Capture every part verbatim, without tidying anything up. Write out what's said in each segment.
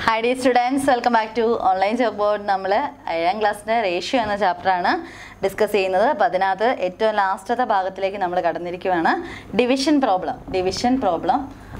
Hi dear students, welcome back to online chalkboard. നമ്മൾ ഏഴാം ക്ലാസ്സിന്റെ റേഷ്യോ എന്ന ചാപ്റ്റർ ആണ് ഡിസ്കസ് ചെയ്യുന്നത്. അപ്പോൾ അതിനകത്ത് ഏറ്റവും ലാസ്റ്റത്തെ ഭാഗത്തിലേക്ക് നമ്മൾ കടന്നിരിക്കുകയാണ്. Division problem division problem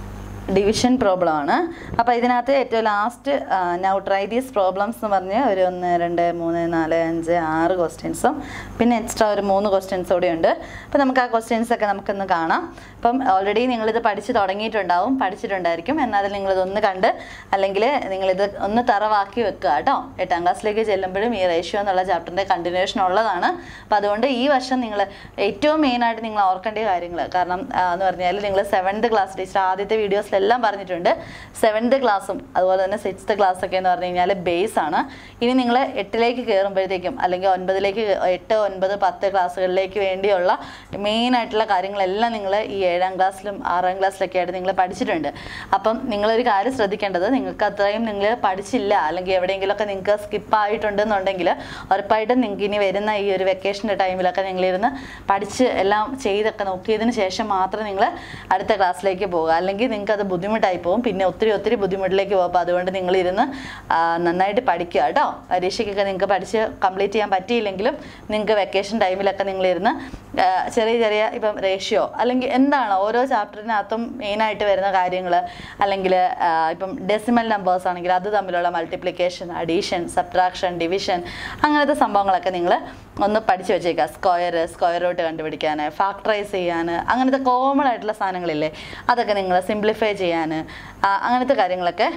division problem ആണ്. അപ്പോൾ ഇതിനകത്ത് ഏറ്റവും last now try these problems എന്ന് പറഞ്ഞ് ഒരു ഒന്ന് രണ്ട് മൂന്ന് നാല് അഞ്ച് ആറ് ക്വസ്റ്റ്യൻസും പിന്നെ എക്സ്ട്രാ ഒരു മൂന്ന് ക്വസ്റ്റ്യൻസ് കൂടെ ഉണ്ട്. അപ്പോൾ നമുക്ക് ആ ക്വസ്റ്റ്യൻസ് ഒക്കെ നമുക്കൊന്ന് കാണാം. അപ്പം ഓൾറെഡി നിങ്ങളിത് പഠിച്ച് തുടങ്ങിയിട്ടുണ്ടാവും, പഠിച്ചിട്ടുണ്ടായിരിക്കും. എന്നാൽ നിങ്ങളിതൊന്ന് കണ്ട് അല്ലെങ്കിൽ നിങ്ങളിത് ഒന്ന് തറവാക്കി വെക്കുക കേട്ടോ. എട്ടാം ക്ലാസ്സിലേക്ക് ചെല്ലുമ്പോഴും ഈ റേഷ്യോ എന്നുള്ള ചാപ്റ്ററിൻ്റെ കണ്ടിന്യൂഷൻ ഉള്ളതാണ്. അപ്പോൾ അതുകൊണ്ട് ഈ വർഷം നിങ്ങൾ ഏറ്റവും മെയിനായിട്ട് നിങ്ങൾ ഓർക്കേണ്ട കാര്യങ്ങൾ, കാരണം എന്ന് പറഞ്ഞാൽ നിങ്ങൾ സെവൻത്ത് ക്ലാസ് ടീച്ചർ ആദ്യത്തെ വീഡിയോസിൽ എല്ലാം പറഞ്ഞിട്ടുണ്ട്. സെവൻത്ത് ക്ലാസ്സും അതുപോലെ തന്നെ സിക്സ്ത്ത് ക്ലാസ് ഒക്കെ എന്ന് പറഞ്ഞു കഴിഞ്ഞാൽ ബേസ് ആണ്. ഇനി നിങ്ങൾ എട്ടിലേക്ക് കയറുമ്പോഴത്തേക്കും അല്ലെങ്കിൽ ഒൻപതിലേക്ക് എട്ട് ഒൻപത് പത്ത് ക്ലാസ്സുകളിലേക്ക് വേണ്ടിയുള്ള മെയിൻ ആയിട്ടുള്ള കാര്യങ്ങളെല്ലാം നിങ്ങൾ ഈ ഏഴാം ക്ലാസ്സിലും ആറാം ക്ലാസ്സിലൊക്കെ ആയിട്ട് നിങ്ങൾ പഠിച്ചിട്ടുണ്ട്. അപ്പം നിങ്ങളൊരു കാര്യം ശ്രദ്ധിക്കേണ്ടത്, നിങ്ങൾക്ക് അത്രയും നിങ്ങൾ പഠിച്ചില്ല അല്ലെങ്കിൽ എവിടെയെങ്കിലുമൊക്കെ നിങ്ങൾക്ക് സ്കിപ്പായിട്ടുണ്ടെന്നുണ്ടെങ്കിൽ ഉറപ്പായിട്ടും നിങ്ങൾക്ക് ഇനി വരുന്ന ഈ ഒരു വെക്കേഷൻ്റെ ടൈമിലൊക്കെ നിങ്ങളിരുന്ന് പഠിച്ച് എല്ലാം ചെയ്തൊക്കെ നോക്കിയതിന് ശേഷം മാത്രം നിങ്ങൾ അടുത്ത ക്ലാസ്സിലേക്ക് പോകുക. അല്ലെങ്കിൽ നിങ്ങൾക്ക് അത് ബുദ്ധിമുട്ടായി പോകും, പിന്നെ ഒത്തിരി ഒത്തിരി ബുദ്ധിമുട്ടിലേക്ക് പോകും. അപ്പോൾ അതുകൊണ്ട് നിങ്ങളിരുന്ന് നന്നായിട്ട് പഠിക്കുക കേട്ടോ. പരീക്ഷയ്ക്കൊക്കെ നിങ്ങൾക്ക് പഠിച്ച് കംപ്ലീറ്റ് ചെയ്യാൻ പറ്റിയില്ലെങ്കിലും നിങ്ങൾക്ക് വെക്കേഷൻ ടൈമിലൊക്കെ നിങ്ങളിരുന്ന് ചെറിയ ചെറിയ ഇപ്പം റേഷ്യോ അല്ലെങ്കിൽ എന്താണ് ഓരോ ചാപ്റ്ററിനകത്തും മെയിനായിട്ട് വരുന്ന കാര്യങ്ങൾ, അല്ലെങ്കിൽ ഇപ്പം ഡെസിമൽ നമ്പേഴ്സ് ആണെങ്കിൽ അത് തമ്മിലുള്ള മൾട്ടിപ്ലിക്കേഷൻ, അഡീഷൻ, സബ്ട്രാക്ഷൻ, ഡിവിഷൻ, അങ്ങനത്തെ സംഭവങ്ങളൊക്കെ നിങ്ങൾ ഒന്ന് പഠിച്ചു വെച്ചേക്കുക. സ്ക്വയർ സ്ക്വയർ റൂട്ട് കണ്ടുപിടിക്കാൻ, ഫാക്ടറൈസ് ചെയ്യാൻ, അങ്ങനത്തെ കോമൺ ആയിട്ടുള്ള സാധനങ്ങളില്ലേ അതൊക്കെ നിങ്ങൾ സിംപ്ലിഫൈ ചെയ്യാൻ, അങ്ങനത്തെ കാര്യങ്ങളൊക്കെ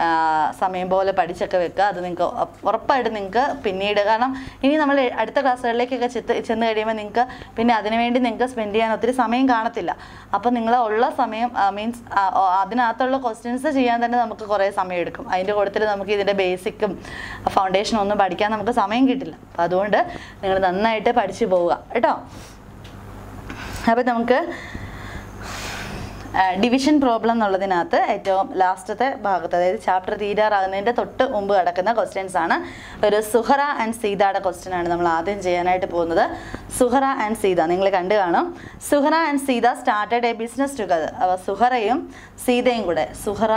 സമയം പോലെ പഠിച്ചൊക്കെ വെക്കുക. അത് നിങ്ങൾക്ക് ഉറപ്പായിട്ട് നിങ്ങൾക്ക് പിന്നീട്, കാരണം ഇനി നമ്മൾ അടുത്ത ക്ലാസ്സുകളിലേക്കൊക്കെ ചെത്ത് ചെന്ന് കഴിയുമ്പോൾ നിങ്ങൾക്ക് പിന്നെ അതിനുവേണ്ടി നിങ്ങൾക്ക് സ്പെൻഡ് ചെയ്യാൻ ഒത്തിരി സമയം കാണത്തില്ല. അപ്പോൾ നിങ്ങൾ ഉള്ള സമയം മീൻസ് അതിനകത്തുള്ള ക്വസ്റ്റ്യൻസ് ചെയ്യാൻ തന്നെ നമുക്ക് കുറേ സമയം എടുക്കും. അതിൻ്റെ കൂട്ടത്തിൽ നമുക്ക് ഇതിൻ്റെ ബേസിക്കും ഫൗണ്ടേഷനും ഒന്നും പഠിക്കാൻ നമുക്ക് സമയം കിട്ടില്ല. അപ്പോൾ അതുകൊണ്ട് നിങ്ങൾ നന്നായിട്ട് പഠിച്ചു പോവുക കേട്ടോ. അപ്പോൾ നമുക്ക് ഡിവിഷൻ പ്രോബ്ലം എന്നുള്ളതിനകത്ത് ഏറ്റവും ലാസ്റ്റത്തെ ഭാഗത്ത്, അതായത് ചാപ്റ്റർ തീരാറാകുന്നതിൻ്റെ തൊട്ട് മുമ്പ് കിടക്കുന്ന ക്വസ്റ്റ്യൻസ് ആണ്. ഒരു സുഹറ ആൻഡ് സീതയുടെ ക്വസ്റ്റ്യൻ ആണ് നമ്മൾ ആദ്യം ചെയ്യാനായിട്ട് പോകുന്നത്. സുഹറ ആൻഡ് സീത നിങ്ങൾ കണ്ടു കാണും. Suhara and Sita started a business together. അപ്പോൾ സുഹറയും സീതയും കൂടെ, സുഹറ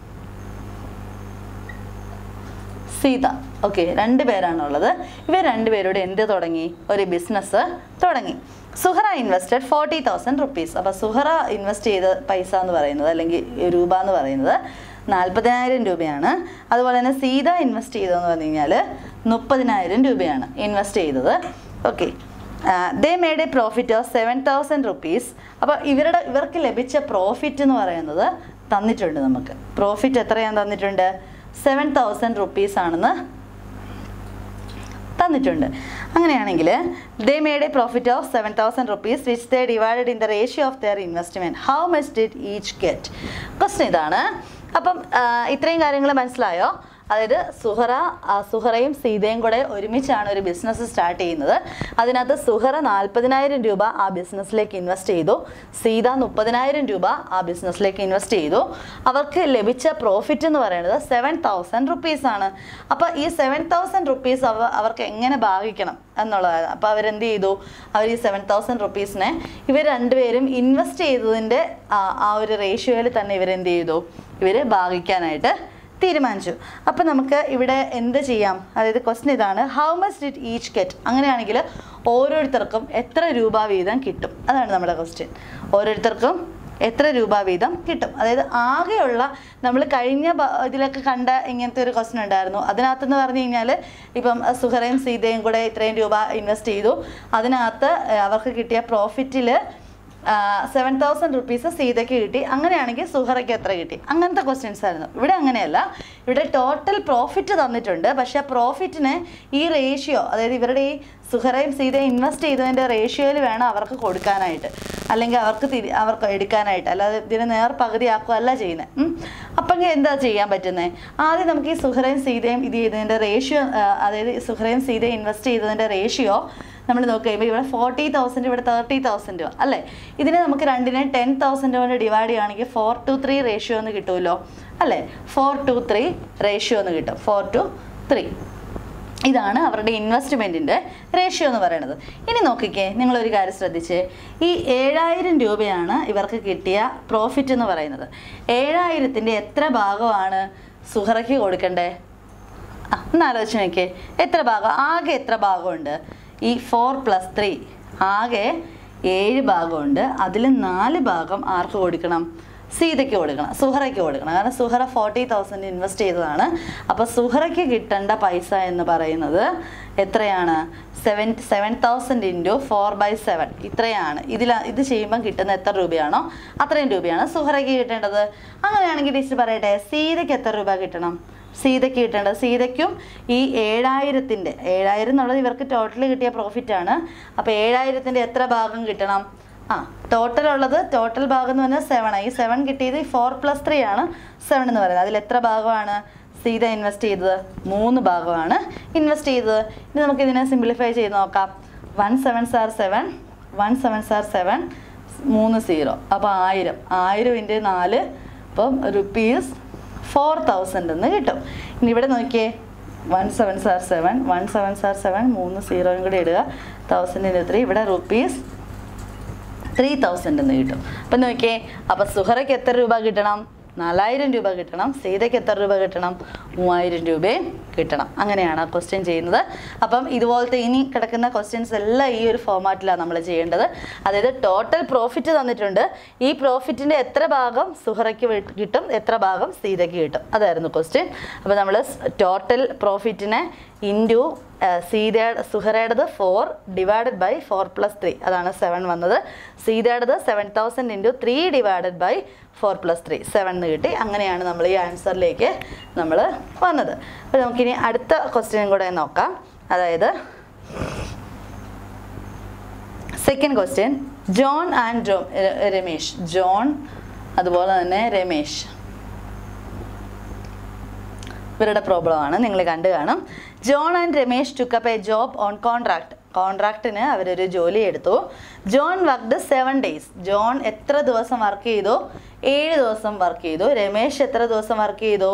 സീത, ഓക്കെ, രണ്ട് പേരാണുള്ളത്. ഇവർ രണ്ടുപേരോട് എന്ത് തുടങ്ങി? ഒരു ബിസിനസ് തുടങ്ങി. Suhara invested forty thousand rupees. അപ്പോൾ സുഹറ ഇൻവെസ്റ്റ് ചെയ്ത പൈസ എന്ന് പറയുന്നത് അല്ലെങ്കിൽ രൂപ എന്ന് പറയുന്നത് നാൽപ്പതിനായിരം രൂപയാണ്. അതുപോലെ തന്നെ സീത ഇൻവെസ്റ്റ് ചെയ്തതെന്ന് പറഞ്ഞു കഴിഞ്ഞാൽ മുപ്പതിനായിരം രൂപയാണ് ഇൻവെസ്റ്റ് ചെയ്തത്. Okay, they made a profit of seven thousand rupees. അപ്പോൾ ഇവരുടെ ഇവർക്ക് ലഭിച്ച പ്രോഫിറ്റ് എന്ന് പറയുന്നത് തന്നിട്ടുണ്ട്. നമുക്ക് പ്രോഫിറ്റ് എത്രയാണ് തന്നിട്ടുണ്ട്? സെവൻ തൗസൻഡ് റുപ്പീസ് ആണെന്ന് തന്നിട്ടുണ്ട്. അങ്ങനെയാണെങ്കിൽ they made a profit of seven thousand rupees which they divided in the ratio of their investment. How much did each get? Question ഇതാണ്. അപ്പം ഇത്രയും കാര്യങ്ങൾ മനസ്സിലായോ? അതായത് സുഹറ സുഹറയും സീതയും കൂടെ ഒരുമിച്ചാണ് ഒരു ബിസിനസ് സ്റ്റാർട്ട് ചെയ്യുന്നത്. അതിനകത്ത് സുഹറ നാൽപ്പതിനായിരം രൂപ ആ ബിസിനസ്സിലേക്ക് ഇൻവെസ്റ്റ് ചെയ്തു, സീത മുപ്പതിനായിരം രൂപ ആ ബിസിനസ്സിലേക്ക് ഇൻവെസ്റ്റ് ചെയ്തു. അവർക്ക് ലഭിച്ച പ്രോഫിറ്റ് എന്ന് പറയുന്നത് സെവൻ തൗസൻഡ് റുപ്പീസ് ആണ്. അപ്പോൾ ഈ സെവൻ തൗസൻഡ് റുപ്പീസ് അവ അവർക്ക് എങ്ങനെ ഭാഗിക്കണം എന്നുള്ളതാണ്. അപ്പോൾ അവരെന്ത് ചെയ്തു? അവർ ഈ സെവൻ തൗസൻഡ് റുപ്പീസിനെ ഇവർ രണ്ടുപേരും ഇൻവെസ്റ്റ് ചെയ്തതിൻ്റെ ആ ഒരു റേഷ്യോയിൽ തന്നെ ഇവരെന്ത് ചെയ്തു? ഇവർ ഭാഗിക്കാനായിട്ട് തീരുമാനിച്ചു. അപ്പം നമുക്ക് ഇവിടെ എന്ത് ചെയ്യാം? അതായത് ക്വസ്റ്റ്യൻ ഇതാണ്, how much did each get? അങ്ങനെയാണെങ്കിൽ ഓരോരുത്തർക്കും എത്ര രൂപ വീതം കിട്ടും? അതാണ് നമ്മുടെ ക്വസ്റ്റ്യൻ. ഓരോരുത്തർക്കും എത്ര രൂപ വീതം കിട്ടും? അതായത് ആകെയുള്ള നമ്മൾ കഴിഞ്ഞ ഇതിലൊക്കെ കണ്ട ഇങ്ങനത്തെ ഒരു ക്വസ്റ്റ്യൻ ഉണ്ടായിരുന്നു. അതിനകത്തെന്ന് പറഞ്ഞു കഴിഞ്ഞാൽ ഇപ്പം സുഹറയും സീതയും കൂടെ ഇത്രയും രൂപ ഇൻവെസ്റ്റ് ചെയ്തു. അതിനകത്ത് അവർക്ക് കിട്ടിയ പ്രോഫിറ്റിൽ സെവൻ തൗസൻഡ് റുപ്പീസ് സീതയ്ക്ക് കിട്ടി. അങ്ങനെയാണെങ്കിൽ സുഹറയ്ക്ക് എത്ര കിട്ടി? അങ്ങനത്തെ ക്വസ്റ്റ്യൻസ് ആയിരുന്നു. ഇവിടെ അങ്ങനെയല്ല. ഇവിടെ ടോട്ടൽ പ്രോഫിറ്റ് തന്നിട്ടുണ്ട്. പക്ഷേ ആ പ്രോഫിറ്റിന് ഈ റേഷ്യോ, അതായത് ഇവരുടെ ഈ സുഹറയും സീതയും ഇൻവെസ്റ്റ് ചെയ്തതിൻ്റെ റേഷ്യോയിൽ വേണം അവർക്ക് കൊടുക്കാനായിട്ട്, അല്ലെങ്കിൽ അവർക്ക് തിരി അവർക്ക് എടുക്കാനായിട്ട്, അല്ലാതെ ഇതിന് നേർ പകുതിയാക്കുകയല്ല ചെയ്യുന്നത്. അപ്പം എന്താ ചെയ്യാൻ പറ്റുന്നത്? ആദ്യം നമുക്ക് ഈ സുഹറയും സീതയും ഇത് ചെയ്തതിൻ്റെ റേഷ്യോ, അതായത് സുഹറയും സീതയും ഇൻവെസ്റ്റ് ചെയ്തതിൻ്റെ റേഷ്യോ നമ്മൾ നോക്കി കഴിയുമ്പോൾ ഇവിടെ ഫോർട്ടി തൗസൻഡ്, ഇവിടെ തേർട്ടി തൗസൻഡ് അല്ലേ? ഇതിനെ നമുക്ക് രണ്ടിനെ ടെൻ തൗസൻഡ് കൊണ്ട് ഡിവൈഡ് ചെയ്യുകയാണെങ്കിൽ ഫോർ ടു ത്രീ റേഷ്യോ എന്ന് കിട്ടുമല്ലോ അല്ലേ? ഫോർ ടു ത്രീ റേഷ്യോ എന്ന് കിട്ടും. ഫോർ ടു ത്രീ ഇതാണ് അവരുടെ ഇൻവെസ്റ്റ്മെൻറ്റിൻ്റെ റേഷ്യോ എന്ന് പറയുന്നത്. ഇനി നോക്കിക്കേ, നിങ്ങളൊരു കാര്യം ശ്രദ്ധിച്ചേ. ഈ ഏഴായിരം രൂപയാണ് ഇവർക്ക് കിട്ടിയ പ്രോഫിറ്റ് എന്ന് പറയുന്നത്. ഏഴായിരത്തിൻ്റെ എത്ര ഭാഗമാണ് സുഹറയ്ക്ക് കൊടുക്കണ്ടേ? ആ ഒന്ന് ആലോചിച്ച് നോക്കിയേ, എത്ര ഭാഗം? ആകെ എത്ര ഭാഗമുണ്ട്? ഈ ഫോർ പ്ലസ് ത്രീ ആകെ ഏഴ് ഭാഗമുണ്ട്. അതിൽ നാല് ഭാഗം ആർക്ക് കൊടുക്കണം? സീതയ്ക്ക് കൊടുക്കണം, സുഹറയ്ക്ക് കൊടുക്കണം. കാരണം സുഹറ ഫോർട്ടി തൗസൻഡ് ഇൻവെസ്റ്റ് ചെയ്തതാണ്. അപ്പോൾ സുഹറയ്ക്ക് കിട്ടേണ്ട പൈസ എന്ന് പറയുന്നത് എത്രയാണ്? Seven seven thousand into four by seven ഇത്രയാണ്. ഇതിൽ ഇത് ചെയ്യുമ്പം കിട്ടുന്ന എത്ര രൂപയാണോ അത്രയും രൂപയാണ് സുഹറയ്ക്ക് കിട്ടേണ്ടത്. അങ്ങനെയാണെങ്കിൽ ടീച്ചർ പറയട്ടെ, സീതയ്ക്ക് എത്ര രൂപ കിട്ടണം? സീതയ്ക്ക് കിട്ടേണ്ടത്, സീതയ്ക്കും ഈ ഏഴായിരത്തിൻ്റെ ഏഴായിരം എന്നുള്ളത് ഇവർക്ക് ടോട്ടൽ കിട്ടിയ പ്രോഫിറ്റാണ്. അപ്പോൾ ഏഴായിരത്തിൻ്റെ എത്ര ഭാഗം കിട്ടണം? ആ ടോട്ടൽ ഉള്ളത്, ടോട്ടൽ ഭാഗം എന്ന് പറഞ്ഞാൽ സെവൻ. ഈ സെവൻ കിട്ടിയത് ഫോർ പ്ലസ് ത്രീ ആണ് സെവൻ എന്ന് പറയുന്നത്. അതിൽ എത്ര ഭാഗമാണ് സീത ഇൻവെസ്റ്റ് ചെയ്തത്? മൂന്ന് ഭാഗമാണ് ഇൻവെസ്റ്റ് ചെയ്തത്. ഇനി നമുക്ക് ഇതിനെ സിംപ്ലിഫൈ ചെയ്ത് നോക്കാം. One seven are seven, one seven are seven, മൂന്ന് സീറോ. അപ്പോൾ ആയിരം, ആയിരം ഇൻറ്റു നാല്, അപ്പം റുപ്പീസ് ഫോർ തൗസൻഡ് എന്ന് കിട്ടും. ഇനി ഇവിടെ നോക്കിയേ, one seven are seven, one seven are seven, മൂന്ന് സീറോയും കൂടി ഇടുക, തൗസൻഡ് ഇൻറ്റു ത്രീ, ഇവിടെ റുപ്പീസ് ത്രീ തൗസൻഡ് എന്ന് കിട്ടും. അപ്പം നോക്കിയേ, അപ്പം സുഹറയ്ക്ക് എത്ര രൂപ കിട്ടണം? നാലായിരം രൂപ കിട്ടണം. സീതയ്ക്ക് എത്ര രൂപ കിട്ടണം? മൂവായിരം രൂപയും കിട്ടണം. അങ്ങനെയാണ് ആ ക്വസ്റ്റ്യൻ ചെയ്യുന്നത്. അപ്പം ഇതുപോലത്തെ ഇനി കിടക്കുന്ന ക്വസ്റ്റ്യൻസ് എല്ലാം ഈ ഒരു ഫോർമാറ്റിലാണ് നമ്മൾ ചെയ്യേണ്ടത്. അതായത് ടോട്ടൽ പ്രോഫിറ്റ് തന്നിട്ടുണ്ട്, ഈ പ്രോഫിറ്റിൻ്റെ എത്ര ഭാഗം സുഹറയ്ക്ക് കിട്ടും, എത്ര ഭാഗം സീതയ്ക്ക് കിട്ടും, അതായിരുന്നു ക്വസ്റ്റ്യൻ. അപ്പോൾ നമ്മൾ ടോട്ടൽ പ്രോഫിറ്റിനെ ഇൻറ്റു സീതയുടെ സുഹറയുടേത് four divided by four plus three, അതാണ് സെവൻ വന്നത്. സീതയുടേത് seven thousand into three divided by four plus three, seven എന്ന് കിട്ടി. അങ്ങനെയാണ് നമ്മൾ ഈ ആൻസറിലേക്ക് നമ്മൾ വന്നത്. അപ്പോൾ നമുക്കിനി അടുത്ത ക്വസ്റ്റ്യനും കൂടെ നോക്കാം. അതായത് second question, John and Ramesh. John അതുപോലെ തന്നെ രമേശ് ഇവരുടെ പ്രോബ്ലമാണ്, നിങ്ങൾ കണ്ടു കാണും. John and Ramesh took up a job on contract. കോൺട്രാക്റ്റിന് അവരൊരു ജോലി എടുത്തു. John worked seven days. John എത്ര ദിവസം വർക്ക് ചെയ്തു? ഏഴ് ദിവസം വർക്ക് ചെയ്തു. രമേശ് എത്ര ദിവസം വർക്ക് ചെയ്തു?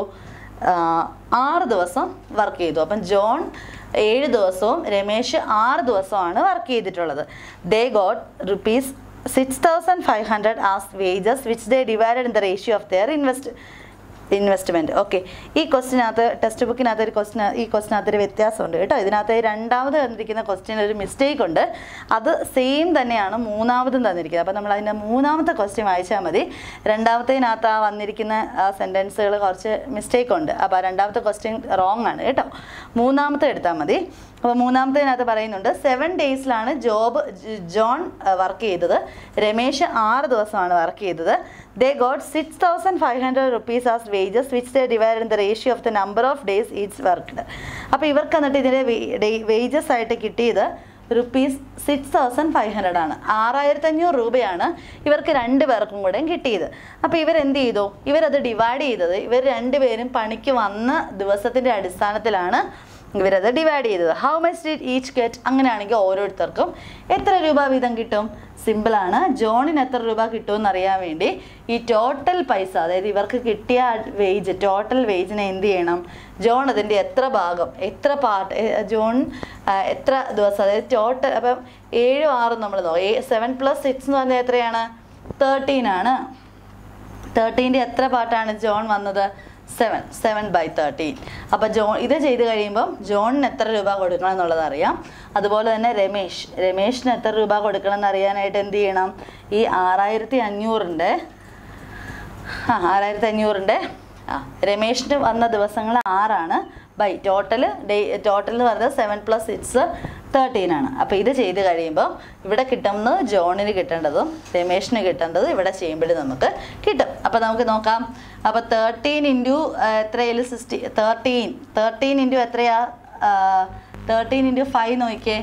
ആറ് ദിവസം വർക്ക് ചെയ്തു. അപ്പം ജോൺ ഏഴ് ദിവസവും രമേശ് ആറ് ദിവസമാണ് വർക്ക് ചെയ്തിട്ടുള്ളത്. They got rupees six thousand five hundred as wages which they divided in the ratio of their invest investment. Okay, ഈ ക്വസ്റ്റിനകത്ത് ടെക്സ്റ്റ് ബുക്കിനകത്ത് ഒരു ക്വസ്റ്റിന് ഈ ക്വസ്റ്റിനകത്തൊരു വ്യത്യാസമുണ്ട് കേട്ടോ. ഇതിനകത്ത് രണ്ടാമത് തന്നിരിക്കുന്ന ക്വസ്റ്റ്യൻ ഒരു മിസ്റ്റേക്ക് ഉണ്ട്. അത് സെയിം തന്നെയാണ് മൂന്നാമതും തന്നിരിക്കുന്നത്. അപ്പോൾ നമ്മൾ അതിൻ്റെ മൂന്നാമത്തെ ക്വസ്റ്റ്യൻ വായിച്ചാൽ മതി. രണ്ടാമത്തേനകത്ത് ആ വന്നിരിക്കുന്ന ആ സെൻറ്റൻസുകൾ കുറച്ച് മിസ്റ്റേക്ക് ഉണ്ട്. അപ്പോൾ രണ്ടാമത്തെ ക്വസ്റ്റ്യൻ റോങ് ആണ് കേട്ടോ. മൂന്നാമത്തെ എടുത്താൽ മതി. അപ്പോൾ മൂന്നാമത്തേനകത്ത് പറയുന്നുണ്ട് സെവൻ ഡേയ്സിലാണ് ജോബ് ജോൺ വർക്ക് ചെയ്തത്. രമേശ് ആറ് ദിവസമാണ് വർക്ക് ചെയ്തത്. They got six thousand five hundred rupees as wages which they divide in the ratio of the number of days each worked. അപ്പോൾ ഇവർക്ക് എന്നിട്ട് ഇതിൻ്റെ വേജസ് ആയിട്ട് കിട്ടിയത് rupees six thousand five hundred ആണ്. ആറായിരത്തി അഞ്ഞൂറ് രൂപയാണ് ഇവർക്ക് രണ്ട് പേർക്കും കൂടെ കിട്ടിയത്. അപ്പോൾ ഇവരെന്ത് ചെയ്തു? ഇവരത് ഡിവൈഡ് ചെയ്തത്, ഇവർ രണ്ടുപേരും പണിക്ക് വന്ന ദിവസത്തിൻ്റെ അടിസ്ഥാനത്തിലാണ് ഇവരത് ഡിവൈഡ് ചെയ്തത്. How much did each get? അങ്ങനെയാണെങ്കിൽ ഓരോരുത്തർക്കും എത്ര രൂപ വീതം കിട്ടും? സിമ്പിളാണ്. ജോണിന് എത്ര രൂപ കിട്ടുമെന്ന് അറിയാൻ വേണ്ടി ഈ ടോട്ടൽ പൈസ, അതായത് ഇവർക്ക് കിട്ടിയ വേജ്, ടോട്ടൽ വേജിനെ എന്ത് ചെയ്യണം? ജോൺ അതിൻ്റെ എത്ര ഭാഗം, എത്ര പാർട്ട്, ജോൺ എത്ര ദിവസം, അതായത് ടോട്ടൽ. അപ്പം ഏഴും ആറും നമ്മൾ നോക്കാം. സെവൻ പ്ലസ് സിക്സ് എന്ന് പറഞ്ഞാൽ എത്രയാണ്? തേർട്ടീൻ ആണ്. തേർട്ടീൻ്റെ എത്ര പാർട്ടാണ് ജോൺ വന്നത്? സെവൻ. Seven by thirteen. അപ്പോൾ ജോൺ ഇത് ചെയ്ത് കഴിയുമ്പം ജോണിന് എത്ര രൂപ കൊടുക്കണം എന്നുള്ളത് അറിയാം. അതുപോലെ തന്നെ രമേശ് രമേശിന് എത്ര രൂപ കൊടുക്കണം എന്ന് അറിയാനായിട്ട് എന്ത് ചെയ്യണം? ഈ ആറായിരത്തി അഞ്ഞൂറിൻ്റെ ആ ആറായിരത്തി അഞ്ഞൂറിൻ്റെ ആ രമേശിന് വന്ന ദിവസങ്ങൾ ആറാണ് ബൈ ടോട്ടൽ ഡേ ടോട്ടൽ എന്ന് പറയുന്നത് സെവൻ പ്ലസ് സിക്സ് തേർട്ടീൻ ആണ്. അപ്പോൾ ഇത് ചെയ്ത് കഴിയുമ്പോൾ ഇവിടെ കിട്ടുന്നത് ജോണിന് കിട്ടേണ്ടതും രമേശിന് കിട്ടേണ്ടതും ഇവിടെ ചെയ്യുമ്പോഴും നമുക്ക് കിട്ടും. അപ്പോൾ നമുക്ക് നോക്കാം. അപ്പോൾ തേർട്ടീൻ ഇൻറ്റു എത്രയായാലും സിക്സ്റ്റി തേർട്ടീൻ തേർട്ടീൻ ഇൻറ്റു എത്രയാ? തേർട്ടീൻ ഇൻറ്റു ഫൈവ് നോക്കിയേ,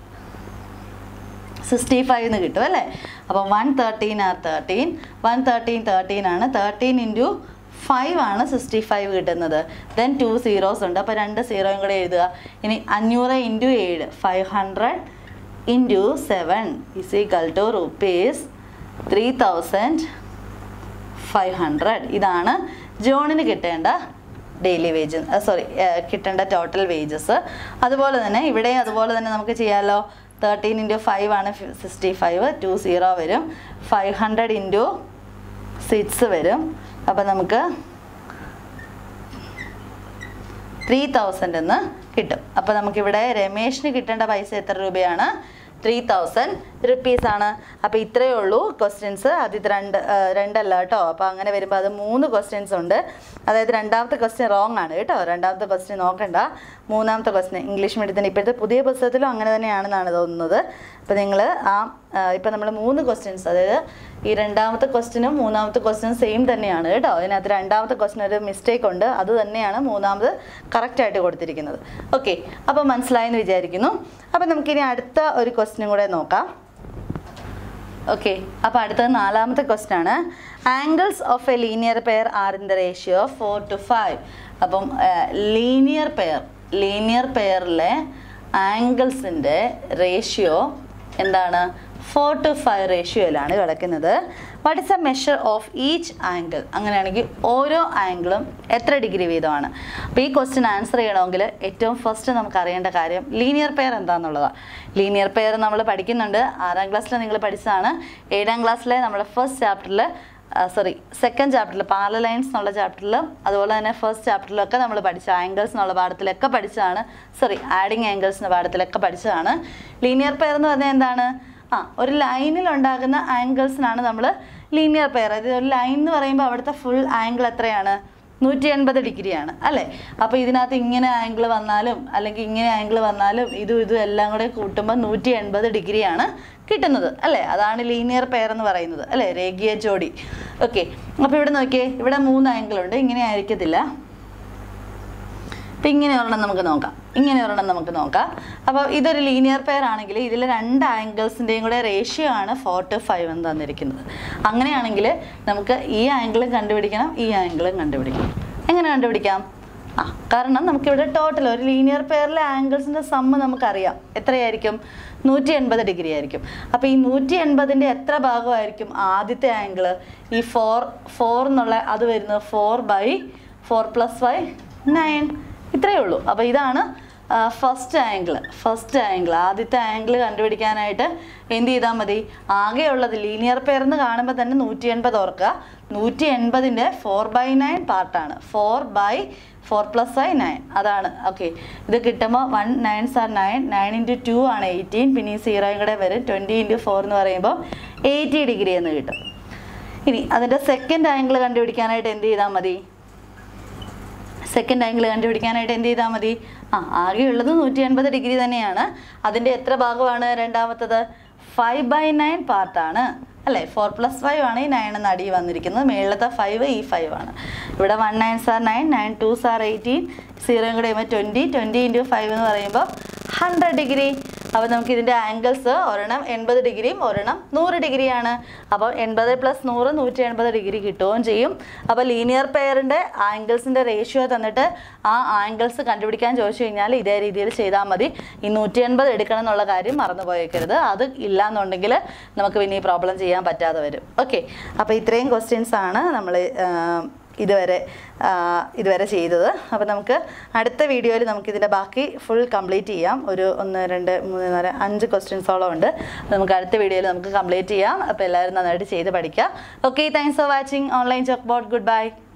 സിക്സ്റ്റി ഫൈവ് എന്ന് കിട്ടും അല്ലേ? അപ്പോൾ one thirteen are thirteen, one thirteen thirteen ആണ്. തേർട്ടീൻ ഇൻറ്റു ഫൈവ് ആണ് സിക്സ്റ്റി ഫൈവ് കിട്ടുന്നത്. ദെൻ ടു സീറോസ് ഉണ്ട്, അപ്പോൾ രണ്ട് സീറോയും കൂടെ എഴുതുക. ഇനി അഞ്ഞൂറ് ഇൻറ്റു ഏഴ്, five hundred into seven is equal to rupees three thousand five hundred. ഇതാണ് ജോണിന് കിട്ടേണ്ട ഡെയിലി വേജ്, സോറി കിട്ടേണ്ട ടോട്ടൽ വേജസ്. അതുപോലെ തന്നെ ഇവിടെ അതുപോലെ തന്നെ നമുക്ക് ചെയ്യാമല്ലോ. തേർട്ടീൻ ഇൻറ്റു ഫൈവ് ആണ് സിക്സ്റ്റി ഫൈവ്, ടു സീറോ വരും. ഫൈവ് ഹൺഡ്രഡ് ഇൻറ്റു സിക്സ് വരും. അപ്പം നമുക്ക് ത്രീ തൗസൻഡ് എന്ന് കിട്ടും. അപ്പോൾ നമുക്കിവിടെ രമേശിന് കിട്ടേണ്ട പൈസ എത്ര രൂപയാണ്? ത്രീ തൗസൻഡ് റുപ്പീസ് ആണ്. അപ്പോൾ ഇത്രയേ ഉള്ളൂ ക്വസ്റ്റ്യൻസ്. ആദ്യത്തെ രണ്ട് രണ്ടല്ല കേട്ടോ. അപ്പോൾ അങ്ങനെ വരുമ്പോൾ അത് മൂന്ന് ക്വസ്റ്റ്യൻസ് ഉണ്ട്. അതായത് രണ്ടാമത്തെ ക്വസ്റ്റ്യൻ റോങ് ആണ് കേട്ടോ. രണ്ടാമത്തെ ക്വസ്റ്റ്യൻ നോക്കണ്ട. മൂന്നാമത്തെ ക്വസ്റ്റ്യൻ ഇംഗ്ലീഷ് മീഡിയത്തിന് ഇപ്പോഴത്തെ പുതിയ പുസ്തകത്തിലും അങ്ങനെ തന്നെയാണെന്നാണ് തോന്നുന്നത്. അപ്പോൾ നിങ്ങൾ ആ ഇപ്പം നമ്മൾ മൂന്ന് ക്വസ്റ്റ്യൻസ്, അതായത് ഈ രണ്ടാമത്തെ ക്വസ്റ്റ്യനും മൂന്നാമത്തെ ക്വസ്റ്റ്യനും സെയിം തന്നെയാണ് കേട്ടോ. അതിനകത്ത് രണ്ടാമത്തെ ക്വസ്റ്റ്യൻ ഒരു മിസ്റ്റേക്ക് ഉണ്ട്, അത് തന്നെയാണ് മൂന്നാമത് കറക്റ്റായിട്ട് കൊടുത്തിരിക്കുന്നത്. ഓക്കെ, അപ്പോൾ മനസ്സിലായെന്ന് വിചാരിക്കുന്നു. അപ്പോൾ നമുക്കിനി അടുത്ത ഒരു ക്വസ്റ്റ്യനും കൂടെ നോക്കാം. ഓക്കെ, അപ്പോൾ അടുത്തത് നാലാമത്തെ ക്വസ്റ്റ്യൻ ആണ്. Angles of a linear pair are in the ratio four to five. അപ്പം ലീനിയർ പെയർ ലീനിയർ പെയറിലെ ആംഗിൾസിൻ്റെ റേഷ്യോ എന്താണ്? ഫോർ ടു ഫൈവ് റേഷ്യോയിലാണ് കിടക്കുന്നത്. What is a measure of each angle? അങ്ങനെയാണെങ്കിൽ ഓരോ ആംഗിളും എത്ര ഡിഗ്രി വീതമാണ്? അപ്പോൾ ഈ ക്വസ്റ്റ്യൻ ആൻസർ ചെയ്യണമെങ്കിൽ ഏറ്റവും ഫസ്റ്റ് നമുക്ക് അറിയേണ്ട കാര്യം ലീനിയർ പെയർ എന്താണെന്നുള്ളതാണ്. ലീനിയർ പെയർ നമ്മൾ പഠിക്കുന്നുണ്ട്. ആറാം ക്ലാസ്സിൽ നിങ്ങൾ പഠിച്ചതാണ്. ഏഴാം ക്ലാസ്സിലെ നമ്മുടെ ഫസ്റ്റ് ചാപ്റ്ററിൽ സോറി സെക്കൻഡ് ചാപ്റ്ററിൽ പാരലൽ ലൈൻസ് എന്നുള്ള ചാപ്റ്ററിലും അതുപോലെ തന്നെ ഫസ്റ്റ് ചാപ്റ്ററിലൊക്കെ നമ്മൾ പഠിച്ച ആംഗിൾസ് എന്നുള്ള പാഠത്തിലൊക്കെ പഠിച്ചതാണ്. സോറി ആഡിങ് ആംഗിൾസ് എന്ന പാഠത്തിലൊക്കെ പഠിച്ചതാണ്. ലീനിയർ പെയർ എന്ന് പറഞ്ഞാൽ എന്താണ്? ആ ഒരു ലൈനിൽ ഉണ്ടാകുന്ന ആംഗിൾസിനാണ് നമ്മൾ ലീനിയർ പെയർ. അതായത് ഒരു ലൈൻ എന്ന് പറയുമ്പോൾ അവിടുത്തെ ഫുൾ ആംഗിൾ എത്രയാണ്? നൂറ്റി എൺപത് ഡിഗ്രിയാണ് അല്ലേ? അപ്പോൾ ഇതിനകത്ത് ഇങ്ങനെ ആംഗിൾ വന്നാലും അല്ലെങ്കിൽ ഇങ്ങനെ ആംഗിൾ വന്നാലും ഇതും ഇതും എല്ലാം കൂടെ കൂട്ടുമ്പോൾ നൂറ്റി എൺപത് ഡിഗ്രിയാണ് കിട്ടുന്നത് അല്ലേ? അതാണ് ലീനിയർ പെയർ എന്ന് പറയുന്നത് അല്ലേ? രേഖീയ ജോഡി. ഓക്കെ, അപ്പോൾ ഇവിടെ നോക്കിയേ, ഇവിടെ മൂന്ന് ആംഗിൾ ഉണ്ട്. ഇങ്ങനെ ആയിരിക്കത്തില്ല. അപ്പം ഇങ്ങനെ ഒരെണ്ണം നമുക്ക് നോക്കാം, ഇങ്ങനെ ഒരെണ്ണം നമുക്ക് നോക്കാം. അപ്പോൾ ഇതൊരു ലീനിയർ പെയർ ആണെങ്കിൽ ഇതിൽ രണ്ട് ആംഗിൾസിൻ്റെയും കൂടെ റേഷ്യോ ആണ് ഫോർ ടു ഫൈവ് എന്ന് തന്നിരിക്കുന്നത്. അങ്ങനെയാണെങ്കിൽ നമുക്ക് ഈ ആംഗിളും കണ്ടുപിടിക്കണം, ഈ ആംഗിളും കണ്ടുപിടിക്കണം. എങ്ങനെ കണ്ടുപിടിക്കാം? ആ കാരണം നമുക്കിവിടെ ടോട്ടൽ ഒരു ലീനിയർ പെയറിലെ ആംഗിൾസിൻ്റെ സമ്മ് നമുക്കറിയാം. എത്രയായിരിക്കും? നൂറ്റി എൺപത് ഡിഗ്രി ആയിരിക്കും. അപ്പോൾ ഈ നൂറ്റി എൺപതിൻ്റെ എത്ര ഭാഗമായിരിക്കും ആദ്യത്തെ ആംഗിൾ? ഈ ഫോർ ഫോർ എന്നുള്ള അത് വരുന്നത് four by four plus five nine. ഇത്രയേ ഉള്ളൂ. അപ്പോൾ ഇതാണ് ഫസ്റ്റ് ആംഗിൾ. ഫസ്റ്റ് ആംഗിൾ ആദ്യത്തെ ആംഗിൾ കണ്ടുപിടിക്കാനായിട്ട് എന്ത് ചെയ്താൽ മതി? ആകെയുള്ളത് ലീനിയർ പെയർ എന്ന് കാണുമ്പോൾ തന്നെ നൂറ്റി എൺപത് ഓർക്കുക. നൂറ്റി എൺപതിൻ്റെ ഫോർ ബൈ നയൻ പാർട്ടാണ്. Four by four plus five nine അതാണ്. ഓക്കെ, ഇത് കിട്ടുമ്പോൾ one nines are nine, nine into two ആണ് എയ്റ്റീൻ, പിന്നെ ഈ സീറോയും കൂടെ വരും. ട്വൻറ്റി ഇൻറ്റു ഫോർ എന്ന് പറയുമ്പോൾ എയ്റ്റി ഡിഗ്രി എന്ന് കിട്ടും. ഇനി അതിൻ്റെ സെക്കൻഡ് ആംഗിൾ കണ്ടുപിടിക്കാനായിട്ട് എന്ത് ചെയ്താൽ മതി? സെക്കൻഡ് ആംഗിൾ കണ്ടുപിടിക്കാനായിട്ട് എന്ത് ചെയ്താൽ മതി? ആ ആകെയുള്ളത് നൂറ്റി എൺപത് ഡിഗ്രി തന്നെയാണ്. അതിൻ്റെ എത്ര ഭാഗമാണ് രണ്ടാമത്തത്? ഫൈവ് ബൈ നയൻ പാർട്ടാണ് അല്ലേ? ഫോർ പ്ലസ് ഫൈവ് ആണ് ഈ നയൻ എന്ന് അടി വന്നിരിക്കുന്നത്. മേളത്തെ ഫൈവ് ഈ ഫൈവ് ആണ്. ഇവിടെ one nine are nine, nine two are eighteen, സീറോയും കൂടെ ചെയ്യുമ്പോൾ ട്വൻറ്റി, ട്വൻറ്റി ഇൻറ്റു ഫൈവ് എന്ന് പറയുമ്പോൾ ഹൺഡ്രഡ് ഡിഗ്രി. അപ്പോൾ നമുക്ക് ഇതിൻ്റെ ആംഗിൾസ് ഒരെണ്ണം എൺപത് ഡിഗ്രിയും ഒരെണ്ണം നൂറ് ഡിഗ്രിയാണ്. അപ്പോൾ എൺപത് പ്ലസ് നൂറ് നൂറ്റി എൺപത് ഡിഗ്രി കിട്ടുകയും ചെയ്യും. അപ്പോൾ ലീനിയർ പെയറിൻ്റെ ആംഗിൾസിൻ്റെ റേഷ്യോ തന്നിട്ട് ആ ആംഗിൾസ് കണ്ടുപിടിക്കാൻ ചോദിച്ചു കഴിഞ്ഞാൽ ഇതേ രീതിയിൽ ചെയ്താൽ മതി. ഈ നൂറ്റി എൺപത് എടുക്കണം എന്നുള്ള കാര്യം മറന്നു പോയേക്കരുത്. അത് ഇല്ലയെന്നുണ്ടെങ്കിൽ നമുക്ക് പിന്നെ ഈ പ്രോബ്ലം ചെയ്യാൻ പറ്റാതെ വരും. ഓക്കെ, അപ്പോൾ ഇത്രയും ക്വസ്റ്റ്യൻസ് ആണ് നമ്മൾ ഇതുവരെ ഇതുവരെ ചെയ്തത്. അപ്പോൾ നമുക്ക് അടുത്ത വീഡിയോയിൽ നമുക്കിതിൻ്റെ ബാക്കി ഫുൾ കംപ്ലീറ്റ് ചെയ്യാം. ഒരു ഒന്ന് രണ്ട് മൂന്ന് നാല് അഞ്ച് ക്വസ്റ്റ്യൻസോളം ഉണ്ട്. നമുക്ക് അടുത്ത വീഡിയോയിൽ നമുക്ക് കംപ്ലീറ്റ് ചെയ്യാം. അപ്പോൾ എല്ലാവരും നന്നായിട്ട് ചെയ്ത് പഠിക്കുക. Okay, thanks for watching online chalk board. Good bye.